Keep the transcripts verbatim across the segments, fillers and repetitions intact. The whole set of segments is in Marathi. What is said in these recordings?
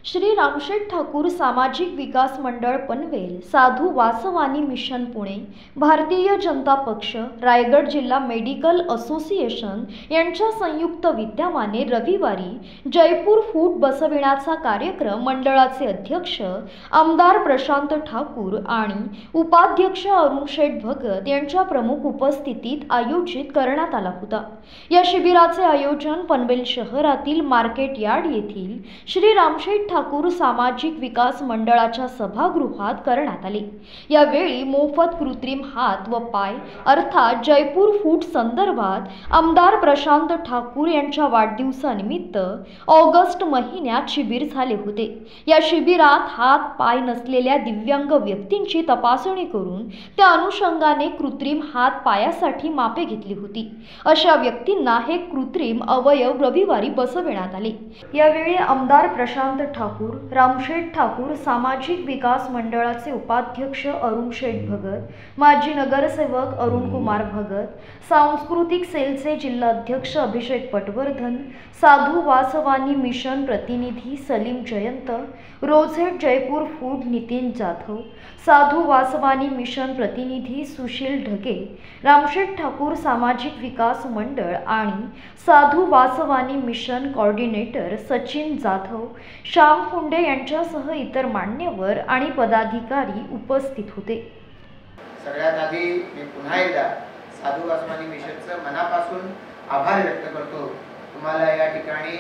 श्री रामशेठ ठाकूर सामाजिक विकास मंडळ पनवेल, साधू वासवानी मिशन पुणे, भारतीय जनता पक्ष, रायगड जिल्हा मेडिकल असोसिएशन यांच्या संयुक्त विद्यमाने रविवारी जयपूर फूट बसविण्याचा कार्यक्रम मंडळाचे अध्यक्ष आमदार प्रशांत ठाकूर आणि उपाध्यक्ष अरुणशेठ भगत यांच्या प्रमुख उपस्थितीत आयोजित करण्यात आला होता। या शिबिराचे आयोजन पनवेल शहरातील मार्केट यार्ड येथील श्री रामशेठ ठाकूर सामाजिक विकास मंडळाच्या सभागृहात करण्यात आले। यावेळी मोफत कृत्रिम हात व पाय अर्थात जयपूर फूट संदर्भात आमदार प्रशांत ठाकूर यांच्या वाढदिवसानिमित्त ऑगस्ट महिन्यात शिबिर झाले होते। या शिबिरात हात पाय नसलेल्या दिव्यांग व्यक्तींची तपासणी करून त्या अनुषंगाने कृत्रिम हात पायासाठी मापे घेतली होती। अशा व्यक्तींना हे कृत्रिम अवयव रविवारी बसविण्यात आले। यावेळी आमदार प्रशांत ठाकूर, रामशेठ ठाकूर सामाजिक विकास मंडळाचे उपाध्यक्ष अरुणशेठ भगत, माजी नगरसेवक अरुणकुमार भगत, सांस्कृतिक सेलचे जिल्हाध्यक्ष अभिषेक पटवर्धन, साधू वासवानी मिशन प्रतिनिधी सलीम जयंत, रोझेट जयपूर फूड नितीन जाधव, साधू वासवानी मिशन प्रतिनिधी सुशील ढगे, रामशेठ ठाकूर सामाजिक विकास मंडळ आणि साधू वासवानी मिशन कोऑर्डिनेटर सचिन जाधव, श्याम फुंडे यांच्यासह इतर मान्यवर आणि पदाधिकारी उपस्थित होते। सगळ्यात आधी मी पुन्हा एकदा साधू वासवानी मिशनचं मनापासून आभार व्यक्त करतो। तुम्हाला या ठिकाणी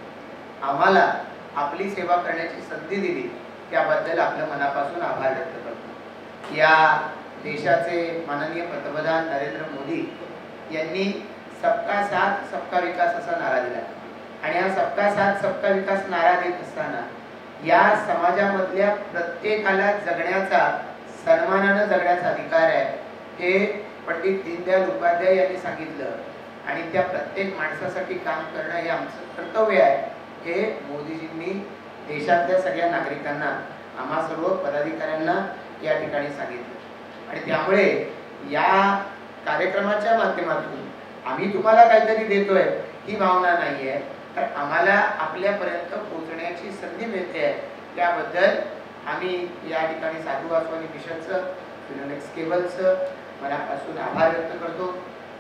आम्हाला आपली सेवा करण्याची संधी दिली त्याबद्दल आपलं मनापासून आभार व्यक्त करतो। या देशाचे माननीय पंतप्रधान नरेंद्र मोदी यांनी सबका साथ सबका विकास असा नारा दिला आणि हा सबका साथ सबका विकास नारा देत असताना या समाजामधल्या प्रत्येकाला जगण्याचा, सन्मानाने जगण्याचा अधिकार आहे हे पंडित दीनदयाल उपाध्याय यांनी सांगितलं आणि त्या प्रत्येक माणसासाठी काम करणं हे आमचं कर्तव्य आहे हे मोदीजींनी देशातल्या सगळ्या नागरिकांना, आम्हा सर्व पदाधिकाऱ्यांना या ठिकाणी सांगितलं। आणि त्यामुळे या कार्यक्रमाच्या माध्यमातून आम्ही तुम्हाला काहीतरी देतोय ही भावना नाहीये, तर आम्हाला आपल्यापर्यंत पोहोचण्याची संधी मिळते आहे त्याबद्दल आम्ही या ठिकाणी साधू वासवानी मिशनचं, फिनोलेक्स केबलचं मनापासून आभार व्यक्त करतो।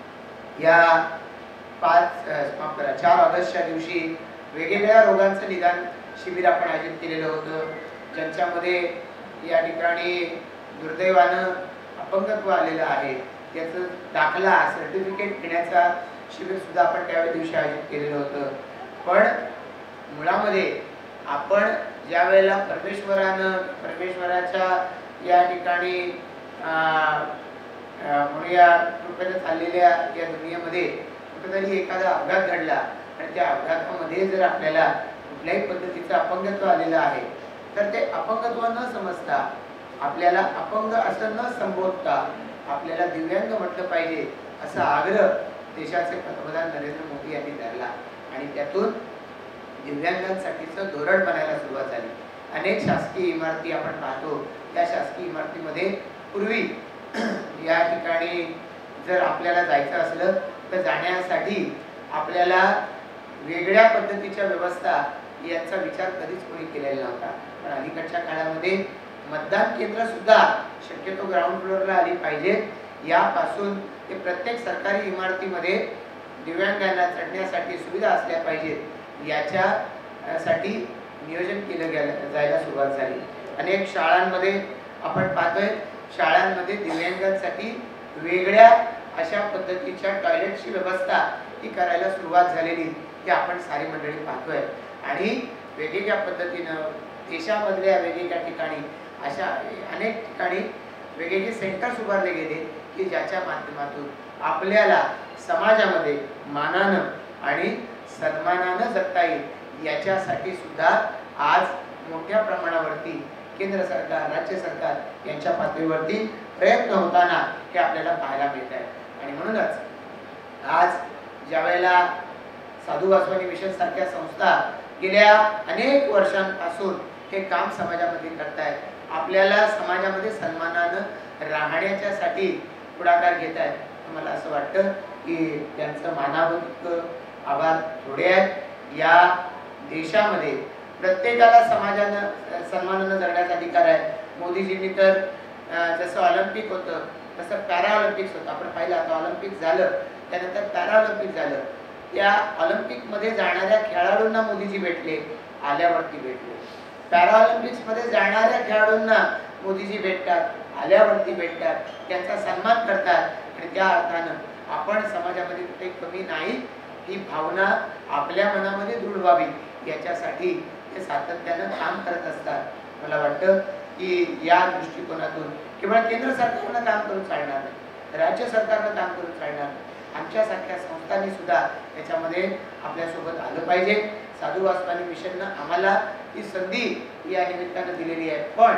या पाच माफ करा चार ऑगस्टच्या दिवशी वेगवेगळ्या रोगांचं निदान शिबिर आपण आयोजित केलेलं होतं, ज्यांच्यामध्ये या ठिकाणी दुर्दैवानं अपंगत्व आलेलं आहे त्याचं दाखला सर्टिफिकेट घेण्याचा शिबिर सुद्धा आपण त्यावेळी दिवशी आयोजित केलेलं होतं। पण मुळामध्ये आपण ज्या वेळेला परमेश्वरानं परमेश्वराच्या या ठिकाणी म्हणूया कृपेने चाललेल्या या दुनियेमध्ये कुठेतरी एखादा अपघात घडला आणि त्या अपघातामध्ये जर आपल्याला कुठल्याही पद्धतीचं अपंगत्व आलेलं आहे तर ते अपंगत्व न समजता आपल्याला अपंग असं न संबोधता आपल्याला दिव्यांग म्हटलं पाहिजे असा आग्रह देशाचे पंतप्रधान नरेंद्र मोदी यांनी धरला आणि त्यातून दिव्यांगांसाठीचं धोरण बनायला सुरुवात झाली। अनेक शासकीय इमारती आपण पाहतो, त्या शासकीय इमारतीमध्ये पूर्वी या ठिकाणी जर आपल्याला जायचं असलं तर जाण्यासाठी आपल्याला वेगळ्या पद्धतीच्या व्यवस्था यांचा विचार कधीच कोणी केलेला नव्हता। पण अलीकडच्या काळामध्ये मतदान केंद्र सुद्धा शक्यतो ग्राउंड फ्लोअरला आली पाहिजे, यापासून ते प्रत्येक सरकारी इमारतीमध्ये दिव्यांगांना चढण्यासाठी सुविधा असल्या पाहिजेत याच्यासाठी नियोजन केलं गेलं जायला सुरुवात झाली। अनेक शाळांमध्ये आपण पाहतोय, शाळांमध्ये दिव्यांगांसाठी वेगळ्या अशा पद्धतीच्या टॉयलेटची व्यवस्था ही करायला सुरुवात झालेली ही आपण सारी मंडळी पाहतोय आणि वेगवेगळ्या पद्धतीनं देशामधल्या वेगवेगळ्या ठिकाणी अशा अनेक ठिकाणी वेगवेगळे सेंटर्स उभारले गेले की ज्याच्या माध्यमातून आपल्याला समाजामध्ये मानानं आणि सन्मानानं जगता येईल याच्यासाठी सुद्धा आज मोठ्या प्रमाणावरती केंद्र सरकार, राज्य सरकार यांच्या पातळीवरती प्रयत्न होताना हे आपल्याला पाहायला मिळत आहे। आणि म्हणूनच आज ज्या वेळेला साधू वासवानी मिशन सारख्या संस्था गेल्या अनेक वर्षांपासून हे काम समाजामध्ये करतायत, आपल्याला समाजामध्ये सन्मानानं राहण्याच्यासाठी पुढाकार घेत आहेत, मला असं वाटतं की त्यांचं मानावं आभार थोडे आहेत। या देशामध्ये प्रत्येकाला समाजानं सन्मानानं जगण्याचा अधिकार आहे. मोदीजींनी तर जसं ऑलिम्पिक होतं तसं पॅरा ऑलिम्पिक्स होतं. आपण पाहिलं आता ऑलिम्पिक झालं त्यानंतर पॅरा ऑलिम्पिक झालं. त्या ऑलिम्पिकमध्ये जाणाऱ्या खेळाडूंना मोदीजी भेटले, आल्यावरती भेटले. पॅरा ऑलिम्पिक्समध्ये जाणाऱ्या खेळाडूंना मोदीजी भेटतात, आल्यावरती भेटतात, त्यांचा सन्मान करतात. आणि त्या अर्थानं आपण समाजामध्ये कुठे कमी नाही ही भावना आपल्या मनामध्ये दृढ व्हावी याच्यासाठी ते सातत्यानं काम करत असतात. मला वाटतं की या दृष्टिकोनातून केवळ केंद्र सरकारनं काम करून चालणार नाही, राज्य सरकारनं काम करून चालणार नाही. आमच्यासारख्या संस्थांनी सुद्धा याच्यामध्ये आपल्यासोबत आलं पाहिजे. साधू वासवानी मिशननं आम्हाला ही संधी या निमित्तानं दिलेली आहे. पण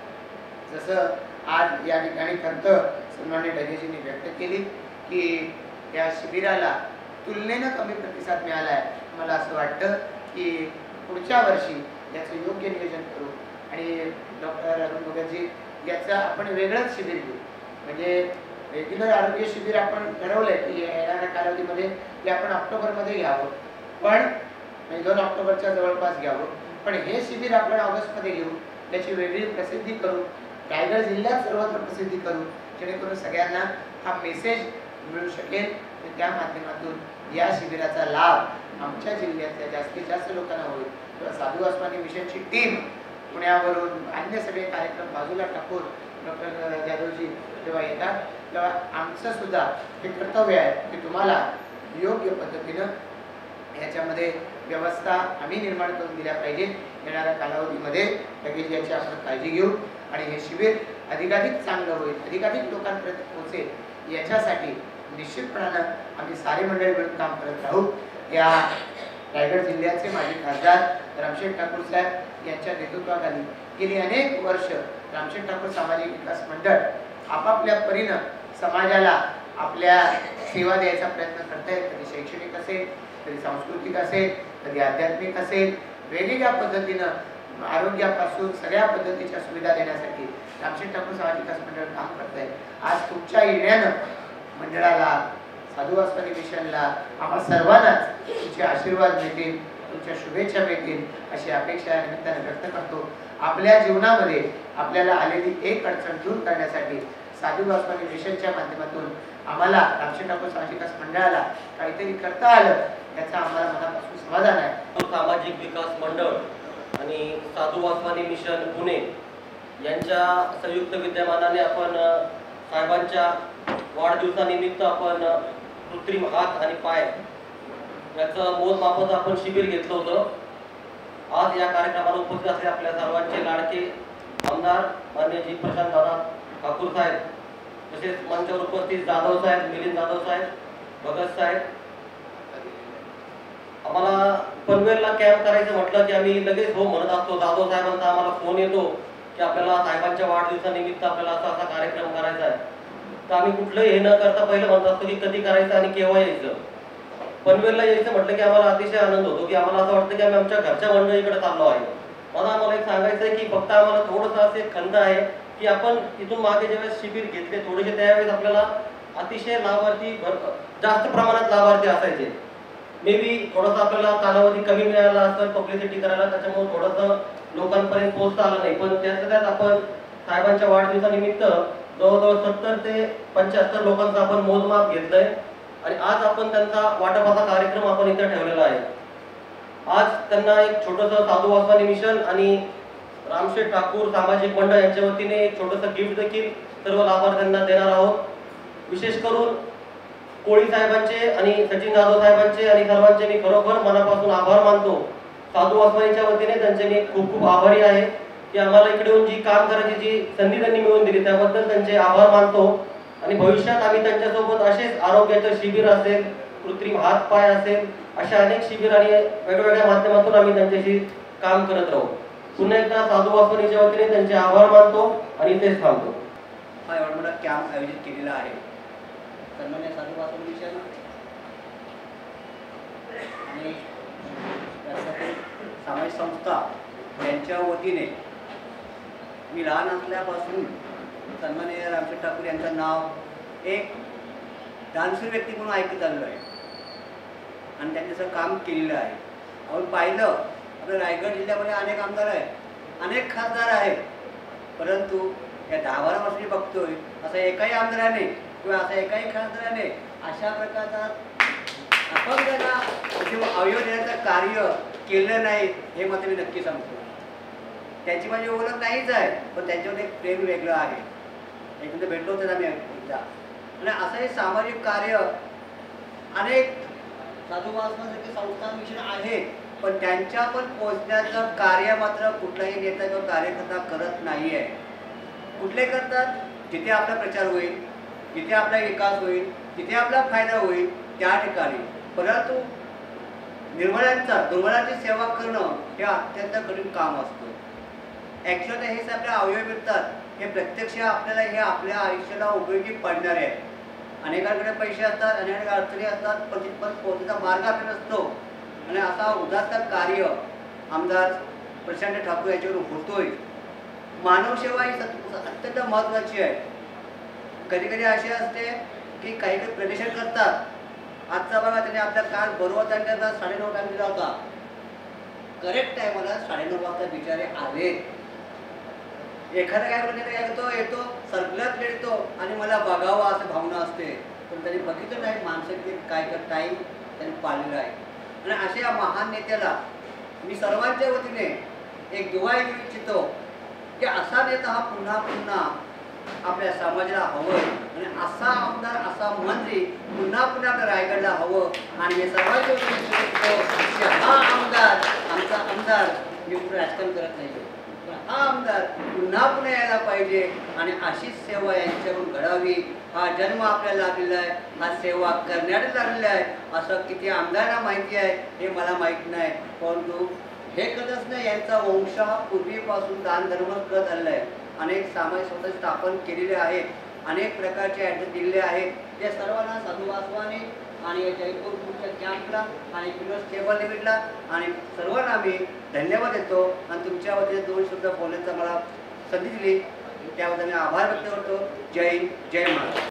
जसं आज या ठिकाणी खंत सन्माननीय ढगेजींनी व्यक्त केली की या शिबिराला तुलनेनं कमी प्रतिसाद मिळाला आहे. मला असं वाटतं की पुढच्या वर्षी याचं योग्य नियोजन करू आणि डॉक्टर अरुण भगतजी याचं आपण वेगळंच शिबिर घेऊ. म्हणजे रेग्युलर आरोग्य शिबिर आपण ठरवलंय की येणाऱ्या कालावधीमध्ये ते आपण ऑक्टोबरमध्ये घ्यावं, पण म्हणजे दोन ऑक्टोबरच्या जवळपास घ्यावं. पण हे शिबिर आपण ऑगस्टमध्ये घेऊ, त्याची वेगळी प्रसिद्धी करू, रायगड जिल्ह्यात सर्वत्र प्रसिद्धी करू, जेणेकरून सगळ्यांना हा मेसेज मिळू शकेल. आणि त्या माध्यमातून या शिबिराचा लाभ आमच्या जिल्ह्यातल्या जास्तीत जास्त लोकांना होईल. किंवा साधू वासवानी मिशनची टीम पुण्यावरून अन्य सगळे कार्यक्रम बाजूला टाकून डॉक्टर जाधवजी जेव्हा येतात तेव्हा आमचं सुद्धा हे कर्तव्य आहे की तुम्हाला योग्य पद्धतीनं ह्याच्यामध्ये व्यवस्था आम्ही निर्माण करून दिल्या पाहिजे. येणाऱ्या कालावधीमध्ये लगेच याची आपण काळजी घेऊ आणि हे शिबिर अधिकाधिक चांगलं होईल, अधिकाधिक लोकांपर्यंत पोहोचेल याच्यासाठी निश्चितपणानं आम्ही सारे मंडळी मिळून काम करत राहू. या रायगड जिल्ह्याचे माजी खासदार रामशेठ ठाकूर साहेब यांच्या नेतृत्वाखाली गेली अनेक वर्ष रामशेठ ठाकूर सामाजिक विकास मंडळ आपापल्या परीनं समाजाला आपल्या सेवा द्यायचा प्रयत्न करतायत. कधी शैक्षणिक असेल, कधी सांस्कृतिक असेल, कधी आध्यात्मिक असेल, वेगवेगळ्या पद्धतीनं आरोग्यापासून सगळ्या पद्धतीच्या सुविधा देण्यासाठी रामशेठ ठाकूर सामाजिक विकास मंडळ काम करत आहे. आज तुमच्या येण्यानं मंडळाला, साधू वासवानी मिशनला, आम्हा सर्वांनाच तुमचे आशीर्वाद मिळतील, तुमच्या शुभेच्छा मिळतील अशी अपेक्षा या निमित्ताने व्यक्त करतो. आपल्या जीवनामध्ये आपल्याला आलेली एक अडचण दूर करण्यासाठी साधू वासवानी मिशनच्या माध्यमातून आम्हाला रामशेठ ठाकूर सामाजिक विकास मंडळाला काहीतरी करता आलं याचा आम्हाला मनापासून समाधान आहे. सामाजिक विकास मंडळ आणि साधू वासवानी मिशन पुणे यांच्या संयुक्त विद्यमानाने आपण साहेबांच्या वाढदिवसानिमित्त आपण कृत्रिम हात आणि पाय याचं मोजमापाचं आपण शिबिर घेतलं होतं. आज या कार्यक्रमाला उपस्थित असलेले आपल्या सर्वांचे लाडके आमदार माननीय जी प्रशांत दादा ठाकूर साहेब, तसेच मंचावर उपस्थित जाधव साहेब, मिलिंद जाधव साहेब, भगत साहेब. आम्हाला पनवेलला कॅम्प करायचं म्हटलं की आम्ही लगेच हो म्हणत असतो. जाधव साहेबांचा आम्हाला फोन येतो की आपल्याला साहेबांच्या वाढदिवसानिमित्त आपल्याला असा असा कार्यक्रम करायचा आहे. तर आम्ही कुठलंही हे न करता पहिलं म्हणत असतो की कधी करायचं आणि केव्हा यायचं. पनवेलला यायचं म्हटलं की आम्हाला अतिशय आनंद होतो की आम्हाला असं वाटतं की आम्ही आमच्या घरच्या मंडळीकडे चाललो आहे. मला आम्हाला एक सांगायचं आहे की फक्त आम्हाला थोडंसं असे खंत आहे की आपण इथून मागे ज्यावेळेस शिबिर घेतले थोडेसे त्यावेळेस आपल्याला अतिशय लाभार्थी जास्त प्रमाणात लाभार्थी असायचे. मे बी थोडंसं आपल्याला कालावधी कमी मिळाला असेल पब्लिसिटी करायला, त्याच्यामुळे थोडंसं लोकांपर्यंत पोहोचता आलं नाही. पण त्यातल्या त्यात आपण साहेबांच्या वाढदिवसानिमित्त जवळजवळ सत्तर ते पंच्याहत्तर लोकांचा आपण मोजमाप घेतलंय आणि आज आपण त्यांचा वाटपाचा कार्यक्रम आपण इथे ठेवलेला आहे. आज त्यांना एक छोटंसं साधू वासवानी मिशन आणि रामशेठ ठाकूर सामाजिक मंडळ यांच्या वतीने एक छोटंसं गिफ्ट देखील सर्व लाभार्थ्यांना देणार आहोत. विशेष करून कोळी साहेबांचे आणि सचिन जाधव साहेबांचे आणि सर्वांचे मी खरोखर मनापासून आभार मानतो. साधू वासवानीच्या वतीने त्यांचे मी खूप खूप आभारी आहे की आम्हाला इकडे येऊन जी काम करायची जी संधी त्यांनी मिळवून दिली त्याबद्दल त्यांचे आभार मानतो. आणि भविष्यात आम्ही त्यांच्यासोबत असेच आरोग्याचं शिबिर असेल, कृत्रिम हात पाय असेल, अशा अनेक शिबिर आणि वेगवेगळ्या माध्यमातून आम्ही त्यांच्याशी काम करत राहू. पुन्हा एकदा साधू वासवानीच्या वतीने त्यांचे आभार मानतो आणि इथेच थांबतो. हा एवढा मोठा कॅम्प आयोजित केलेला आहे सन्मान्य साधू वासवानी मिशन आणि सामाजिक संस्था यांच्या वतीने. मी लहान असल्यापासून सन्माननीय रामशेठ ठाकूर यांचं नाव एक दानशूर व्यक्ती म्हणून ऐकत आलेलो आहे आणि त्यांनी असं काम केलेलं आहे. आपण पाहिलं आपल्या रायगड जिल्ह्यामध्ये अनेक आमदार आहेत, अनेक खासदार आहेत, परंतु या दहा बारा वर्षी बघतोय असं एकाही आमदाराने किंवा असं एकाही खासदाराने अशा प्रकारचा अपंगांना अवयव देण्याचं कार्य केलं नाही हे मात्र मी नक्की सांगतो. त्यांची माझी ओळख नाहीच आहे, पण त्यांच्यामध्ये एक प्रेम वेगळं आहे. एकदा भेटलो होतो आम्ही एकदा. आणि असं हे सामाजिक कार्य अनेक साधुवासनासारखे संस्था मिशन आहेत, पण त्यांच्या पण पोहोचण्याचं कार्य मात्र कुठलाही नेता किंवा कार्यकर्ता करत नाही आहे. कुठले करतात? जिथे आपला प्रचार होईल, जिथे आपला विकास होईल, जिथे आपला फायदा होईल त्या ठिकाणी. परंतु निर्बळांचा दुर्बळांची सेवा करणं हे अत्यंत कठीण काम असतं. ॲक्च्युअली हेच आपल्या अवयव मिळतात हे प्रत्यक्ष आपल्याला हे आपल्या आयुष्याला उपयोगी पडणारे आहे. अनेकांकडे पैसे असतात, अनेक अडचणी असतात, पण तिथपर्यंत पोहोचण्याचा मार्ग आपल्याला नसतो. आणि असा उदात्त कार्य आमदार प्रशांत ठाकूर याच्यावर होतोय. मानवसेवा ही अत्यंत महत्त्वाची आहे. कधी कधी असे असते की काही काही प्रदर्शन करतात. आजचा बघा त्यांनी आपला काल बरोबर त्यांना साडेनऊ टाइम दिला होता, करेक्ट टायमाला साडेनऊ वाजता बिचारे आले. एखादा काय करतो काय करतो येतो सर्कलत येतो आणि मला बघावं असं भावना असते, पण त्यांनी बघितलं नाही माणसं ते काय काय टाईम त्यांनी पाळलेला आहे. आणि अशा या महान नेत्याला मी सर्वांच्या वतीने एक दुवा देऊ इच्छितो की असा नेता हा पुन्हा पुन्हा आपल्या समाजाला हवं आणि असा आमदार असा मंत्री पुन्हा पुन्हा आपल्या रायगडला हवं. आणि हे सर्वांच्या वतीने हा आमदार आमचा आमदार मी राजकारण करत नाही, हा आमदार पुन्हा पुन्हा यायला पाहिजे आणि अशीच सेवा यांच्याकडून घडावी. हा जन्म आपल्याला लागलेला आहे, हा सेवा करण्यात लागलेला आहे. असं किती आमदारांना माहिती आहे हे मला माहीत नाही, परंतु हे कधीच नाही यांचा वंश हा पूर्वीपासून दान धर्म करत आलेला आहे. अनेक सामाजिक संस्था स्थापन केलेले आहेत, अनेक प्रकारचे ॲड्रेस दिलेले आहेत. त्या सर्वांना साधुवासवाने आणि या जयपूरच्या कॅम्पला आणि फिनोस केबल लिमिटला आणि सर्वांना मी धन्यवाद देतो. आणि तुमच्या वतीने दोन शब्द बोलण्याचा मला संधी दिली त्याबद्दल मी आभार व्यक्त करतो. जय हिंद, जय महाराष्ट्र.